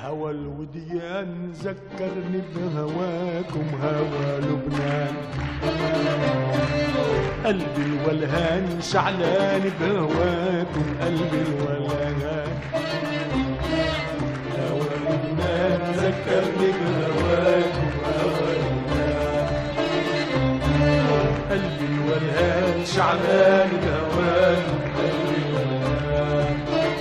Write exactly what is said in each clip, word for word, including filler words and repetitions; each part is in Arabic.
هوى الوديان ذكرني بهواكم هوى لبنان. قلبي الولهان شعلان بهواكم قلبي الولهان. هوى لبنان ذكرني بهواكم هوى لبنان. قلبي الولهان شعلان بهواكم قلبي الولهان.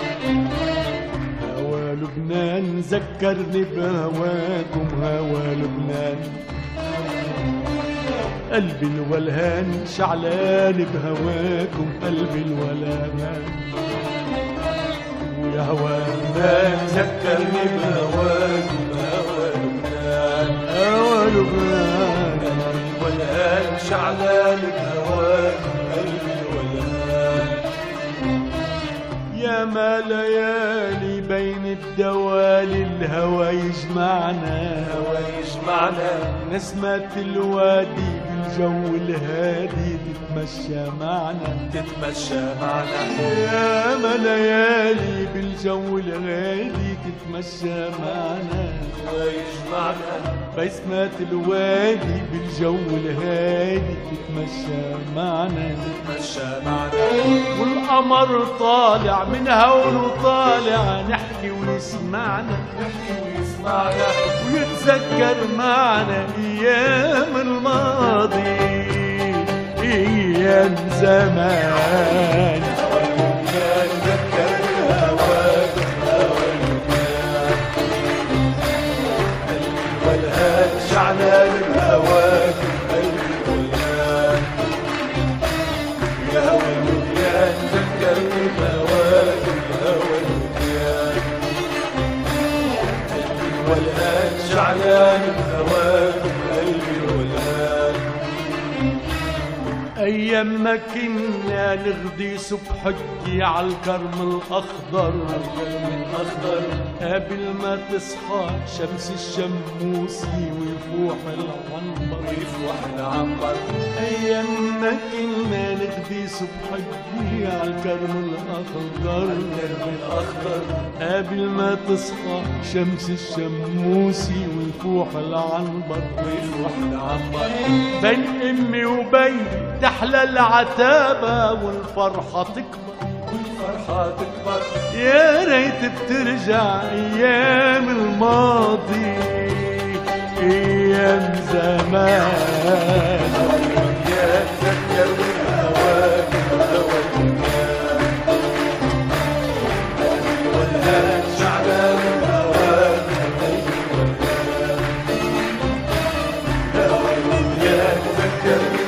هوى لبنان ذكرني بهواكم هوى لبنان. قلبي الولهان شعلان بهواكم قلبي الولهان. ويا هوى لبنان ذكرني بهواكم هوى لبنان. هوى لبنان قلبي الولهان شعلان بهواكم قلبي الولهان. يا ما ليالي بين الدوالي الهوى يجمعنا الهوى يجمعنا. نسمة الوادي بالجو الهادي تتمشى معنا تتمشى معنا. يا ما ليالي بالجو الهادي تتمشى معنا الهوى يجمعنا. بسمة الوادي بالجو الهادي تتمشى معنا تتمشى معنا. والقمر طالع من هون وطالع نحكي ويسمعنا نحكي ويسمعنا. ويتذكر معنا ايام الماضي ايام زمان. هوى لبنان ذكرني بهواكم هوى لبنان. قلبي الولهان شعلان بهواكم قلبي الولهان. يا هوى لبنان ذكرني بهواكم هوى لبنان. قلبي الولهان شعلان بهواكم قلبي الولهان. أيام ما كنا نغدي صبحكي عالكرم الأخضر عالكرم الأخضر. قبل ما تصحى شمس الشموسي ويفوح العنبر ويفوح العنبر. أيام ما كنا نغدي صبحكي عالكرم الأخضر الكرم الأخضر. قبل ما تصحى شمس الشموسي ويفوح العنبر ويفوح العنبر. بين أمي وبين تحلى العتابة والفرحة تكبر والفرحة تكبر. يا ريت بترجع أيام الماضي أيام زمان. هوى لبنان ذكرني بهواكم هوى لبنان. قلبي الولهان شعلان بهواكم قلبي الولهان. هوى لبنان ذكرني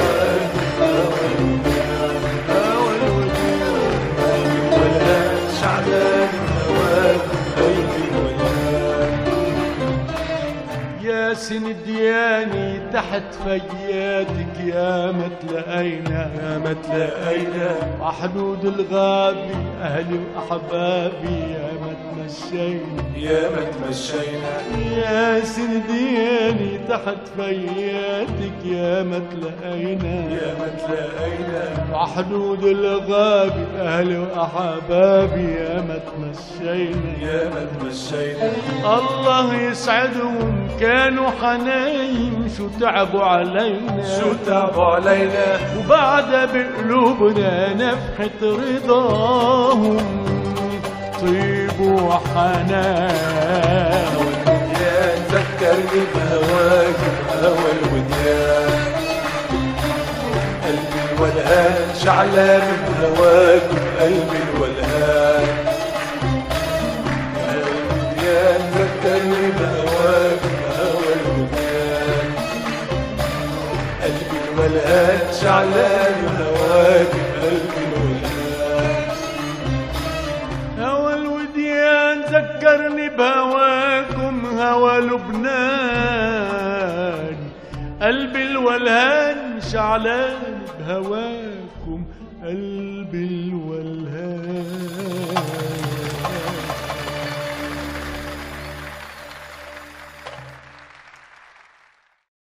ياسين دياني تحت فياتك يا ما تلاقينا يا ما تلاقينا. وحدود الغابي أهلي وأحبابي يا ما تمشينا يا ما تمشينا. ياسين دياني تحت فياتك يا ما تلاقينا يا ما تلاقينا. وحدود الغابي أهلي وأحبابي يا ما تمشينا يا ما تمشينا. الله يسعدهم كانوا حنين شو تعبوا علينا شو تعبوا علينا. وبعد بقلوبنا نفحة رضاهم طيب وحنان. هوى الوديان ذكرني بهواكم هوى الوديان. قلبي الولهان شعلان بهواكم قلبي الولهان. هوى الوديان ذكرني بهواكم هوى الوديان. قلبي الولهان شعلان بهواكم قلبي الولهان. هوى الوديان ذكرني بهواكم هوى لبنان. قلبي الولهان شعلان بهواكم قلبي الولهان.